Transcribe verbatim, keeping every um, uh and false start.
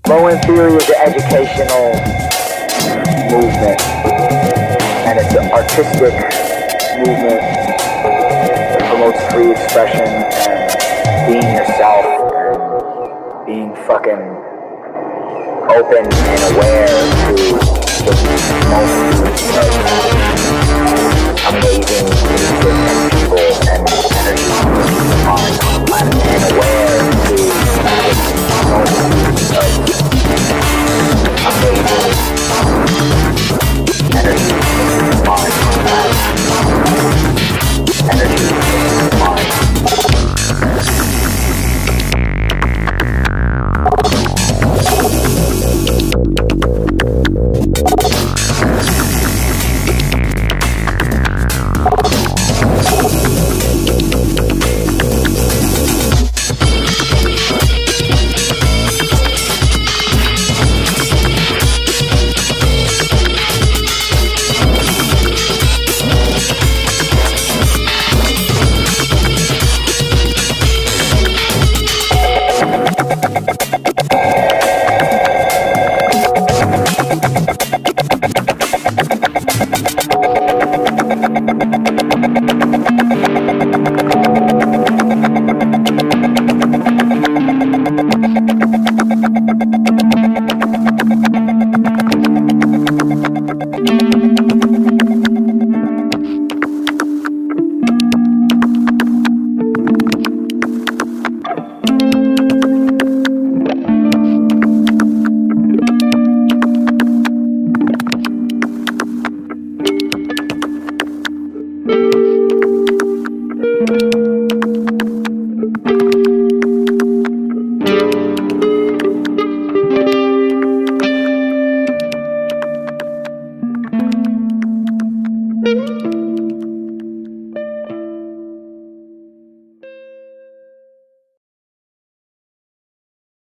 Low End Theory is an educational movement, and it's an artistic movement that promotes free expression and being yourself and being fucking open and aware to the most like, amazing music and people and energy on the planet, and aware to the most